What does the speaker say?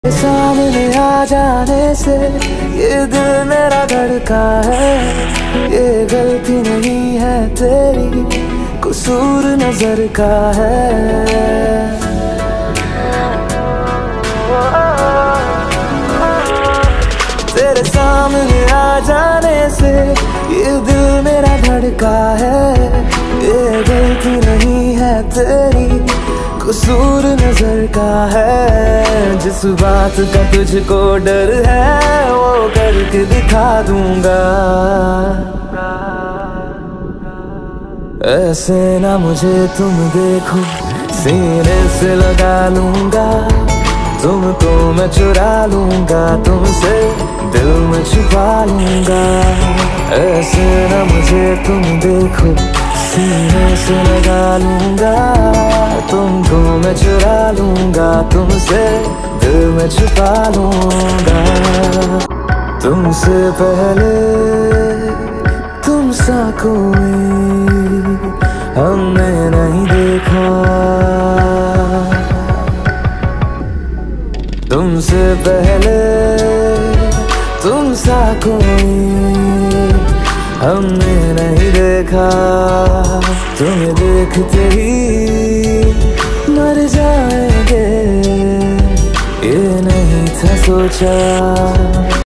सामने आ जाने से ये दिल मेरा धड़का है। ये गलती नहीं है तेरी, कसूर नजर का है। तेरे सामने आ जाने से ये दिल मेरा धड़का है। ये गलती नहीं है तेरी, कसूर नजर का है। जिस बात का तुझको डर है वो करके दिखा दूंगा। ऐसे ना मुझे तुम देखो, सीने से लगा लूंगा। तुमको मैं चुरा लूंगा, तुमसे दिल में छुपा लूंगा। ऐसे ना मुझे तुम देखो, सीने से लगा लूंगा। तुमको मैं चुरा लूंगा, तुमसे दिल में छुपा लूंगा। तुमसे पहले तुम सा कोई हमने नहीं देखा। तुमसे पहले तुम सा कोई हमने नहीं देखा। तुम्हें देखते ही मर जाएंगे, ये नहीं था सोचा।